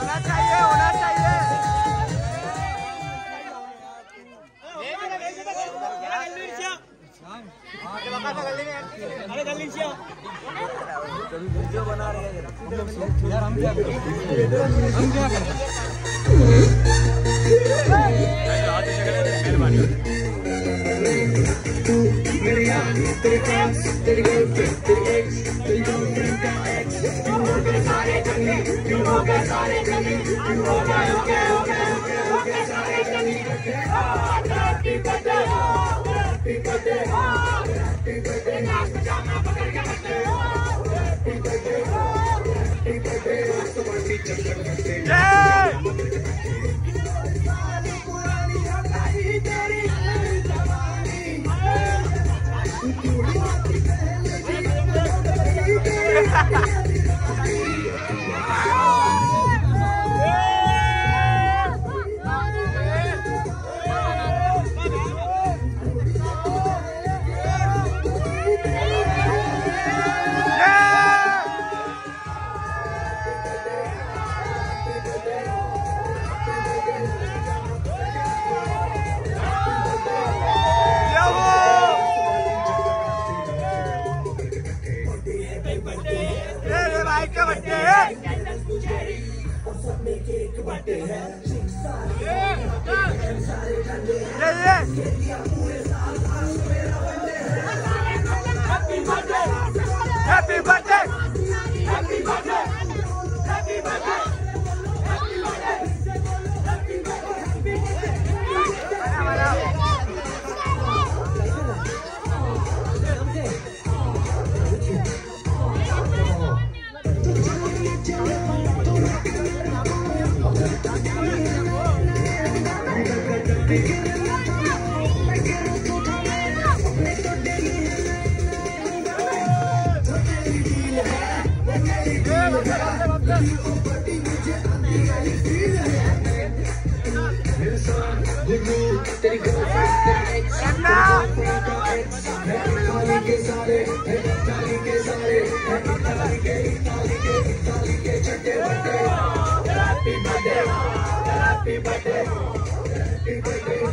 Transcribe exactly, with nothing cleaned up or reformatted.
होना चाहिए होना चाहिए। वीडियो बना रहे हैं यार, हम क्या करें हम क्या करें। मेरी याद तेरे पास तेरी गर्लफ्रेंड तेरी एक्स तेरी गर्लफ्रेंड का एक्स क्यों हो गए सारे जंगली क्यों हो गए सारे जंगली क्यों हो गए हो गए हो गए हो गए सारे जंगली। Happy birthday happy birthday happy birthday नाच पजामा पकड़ के birthday happy birthday happy birthday सबकी चक्कर करते पुरानी हटाई तेरी happy birthday happy birthday happy birthday तेरी गर्लफ्रेंड तेरी एक्स ताली के सारे ताली के सारे ताली के ताली के ताली के छठे birthday happy birthday happy birthday happy birthday